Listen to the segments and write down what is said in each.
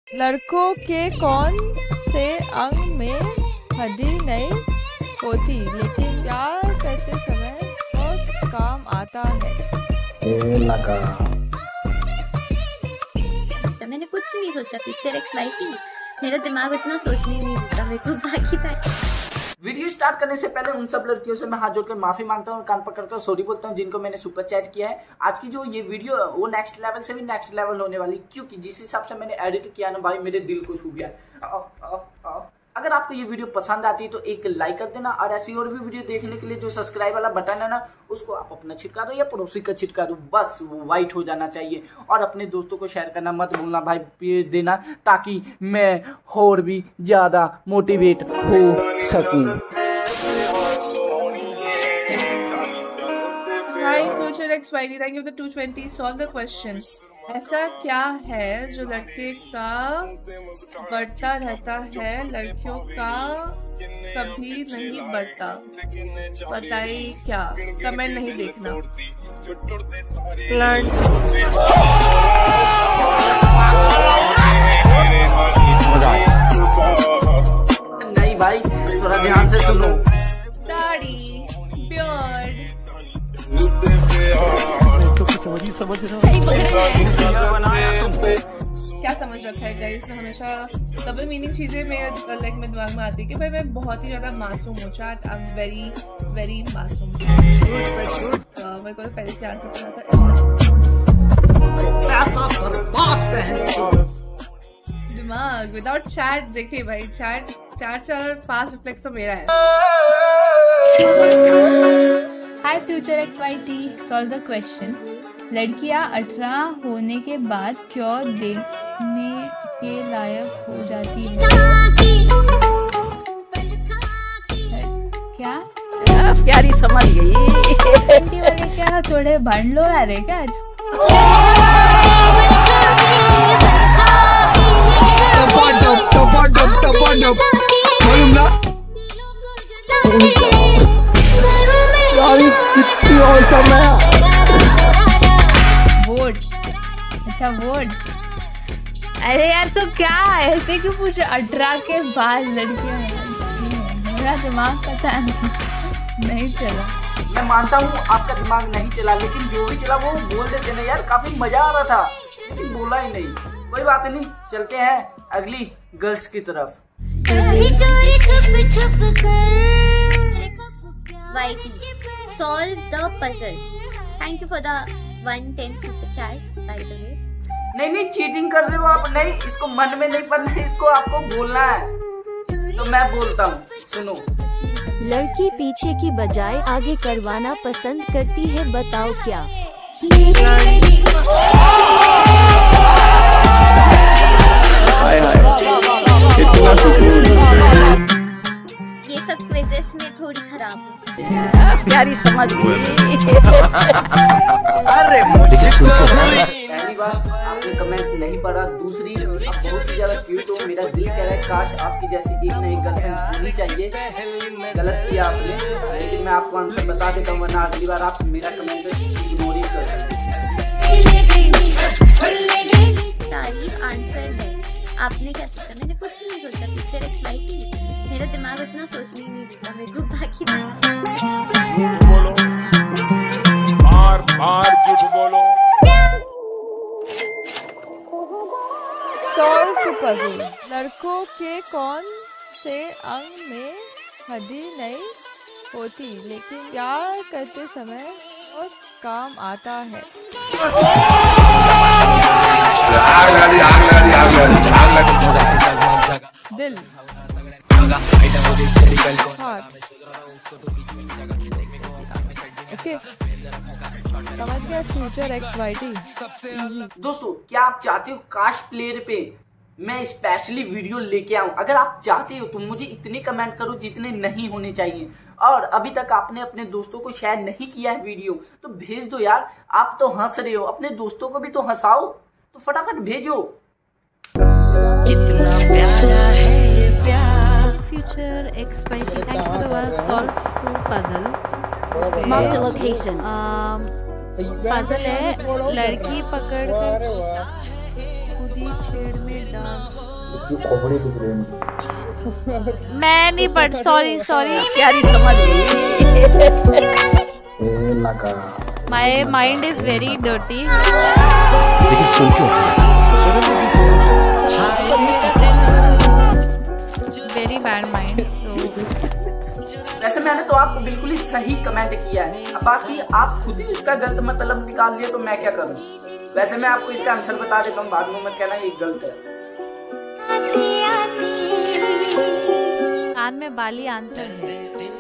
लड़कों के कौन से अंग में हड्डी नहीं होती लेकिन प्यार करते समय बहुत काम आता है? अच्छा, मैंने कुछ नहीं सोचा। पिक्चर XYT, मेरा दिमाग इतना सोचने नहीं देता मेरे को। बाकी था वीडियो स्टार्ट करने से पहले उन सब लड़कियों से मैं हाथ जोड़कर माफी मांगता हूँ और कान पकड़कर सॉरी बोलता हूँ जिनको मैंने सुपर चैट किया है। आज की जो ये वीडियो वो नेक्स्ट लेवल से भी नेक्स्ट लेवल होने वाली, क्योंकि जिस हिसाब से मैंने एडिट किया ना भाई, मेरे दिल को छू गया। अगर आपको ये वीडियो पसंद आती है तो एक लाइक कर देना, और ऐसी और भी वीडियो देखने के लिए जो सब्सक्राइब वाला बटन है ना, उसको आप अपना छिटका दो या पड़ोसी का छिटका दो, बस वो वाइट हो जाना चाहिए। और अपने दोस्तों को शेयर करना मत भूलना भाई देना, ताकि मैं और भी ज्यादा मोटिवेट हो सकूं। Hi Future XYT, thank you for the 220. Solve the question. ऐसा क्या है जो लड़के का बढ़ता रहता है, लड़कियों का कभी नहीं बढ़ता? बताइए क्या? कमेंट नहीं देखना। नहीं भाई, थोड़ा ध्यान से सुनो। दाढ़ी, बियर्ड, समझ रहा क्या समझ रखा है गाइस? मैं हमेशा डबल मीनिंग चीजें मेरे दिमाग में आती है कि भाई मैं बहुत ही ज्यादा मासूम हूँ। Chat, I am very very मासूम। मेरे को तो पहले से आंसर पता था। दिमाग विदाउट चैट, देखिए भाई, चैट से फास्ट रिफ्लेक्स तो मेरा है। Hi future XYT, solve the question. लड़कियां 18 होने के बाद क्यों देखने के लायक हो जाती है? क्या प्यारी समझ गई। क्या थोड़े भंड लो यार क्या आज? कितनी औसम है। वोट, अच्छा वोट। अरे यार तो क्या ऐसे क्यों पूछे? 18 के बाद लड़कियां? मेरा दिमाग पता नहीं चला। मैं मानता हूँ आपका दिमाग नहीं चला, लेकिन जो भी चला वो बोल देते ना यार, काफी मजा आ रहा था, लेकिन बोला ही नहीं। कोई बात नहीं, चलते हैं अगली गर्ल्स की तरफ। चोरी चोरी छुप छुप कर YT, solve the puzzle. Thank you for the 110 super chat by the way. नहीं चीटिंग कर रहे हो आप। नहीं, इसको मन में नहीं पढ़ना है, इसको आपको बोलना है। तो मैं बोलता हूँ, सुनो। लड़की पीछे की बजाय आगे करवाना पसंद करती है, बताओ क्या? कितना सुकून। ये सब क्विज़ेस में थोड़ी खराब हूँ। प्यारी समझ गई। अरे पहली बार आपने कमेंट नहीं पढ़ा, दूसरी आप बहुत ही ज्यादा क्यूट हो। मेरा दिल कह रहा है काश आपकी जैसी एक ना एक गर्लफ्रेंड होनी चाहिए। गलत किया आपने, लेकिन मैं आपको आंसर बता देता हूँ, वरना अगली बार आप मेरा कमेंट इग्नोर ही कर देंगे। तारीफ आंसर है। आपने क्या सोचा? मैंने कुछ नहीं सोचा। पिक्चर XYT, मेरा दिमाग इतना सोचने नहीं देता मेरे को। बाकी बोलो, बार बार झूठ बोलो। Solve the puzzle. लड़कों के कौन से अंग में हड्डी नहीं होती लेकिन प्यार करते समय बहुत काम आता है? दिल, ओके, समझ गया फ्यूचर XYT। दोस्तों, क्या आप चाहते हो काश प्लेयर पे मैं स्पेशली वीडियो लेके आऊं? अगर आप चाहते हो तो मुझे इतने कमेंट करो जितने नहीं होने चाहिए। और अभी तक आपने अपने दोस्तों को शेयर नहीं किया है वीडियो, तो भेज दो यार। आप तो हंस रहे हो, अपने दोस्तों को भी तो हंसाओ, तो फटाफट भेजो। कितना प्यारा है ये प्यार। Future XYT, thanks for the solve to puzzle. mark the location. Puzzle है, लड़की पकड़ कर खुद ही छेड़ में डाल मैं नहीं पढ़, सॉरी प्यारी समझ गई। My mind is very dirty. Very bad mind. वैसे मैंने तो आपको बिल्कुल ही सही कमेंट किया है, अब बाकी आप खुद ही उसका गलत मतलब निकाल लिए तो मैं क्या करूं। वैसे मैं आपको इसका आंसर बता देता हूँ, बाद में मत कहना ये गलत है। कान में बाली आंसर है।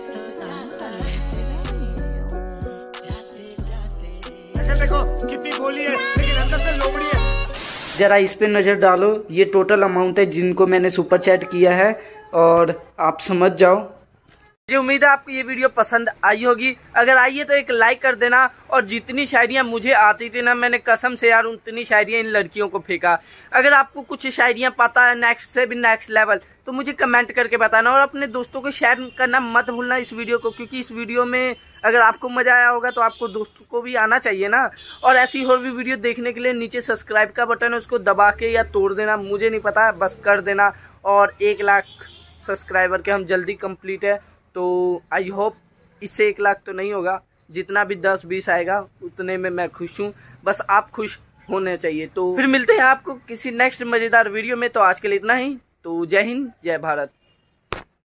देखो कितनी गोली है लेकिन अंदर से लोमड़ी है। जरा इस पे नजर डालो, ये टोटल अमाउंट है जिनको मैंने सुपर चैट किया है और आप समझ जाओ। मुझे उम्मीद है आपको ये वीडियो पसंद आई होगी। अगर आई है तो एक लाइक कर देना। और जितनी शायरियाँ मुझे आती थी ना, मैंने कसम से यार उतनी शायरियाँ इन लड़कियों को फेंका। अगर आपको कुछ शायरियाँ पता है नेक्स्ट से भी नेक्स्ट लेवल, तो मुझे कमेंट करके बताना। और अपने दोस्तों को शेयर करना मत भूलना इस वीडियो को, क्योंकि इस वीडियो में अगर आपको मजा आया होगा तो आपको दोस्तों को भी आना चाहिए ना। और ऐसी और भी वीडियो देखने के लिए नीचे सब्सक्राइब का बटन है, उसको दबा के या तोड़ देना, मुझे नहीं पता, बस कर देना। और 1 लाख सब्सक्राइबर के हम जल्दी कंप्लीट है, तो आई होप इससे 1 लाख तो नहीं होगा, जितना भी 10-20 आएगा उतने में मैं खुश हूँ। बस आप खुश होने चाहिए। तो फिर मिलते हैं आपको किसी नेक्स्ट मजेदार वीडियो में। तो आज के लिए इतना ही। तो जय हिंद, जय भारत।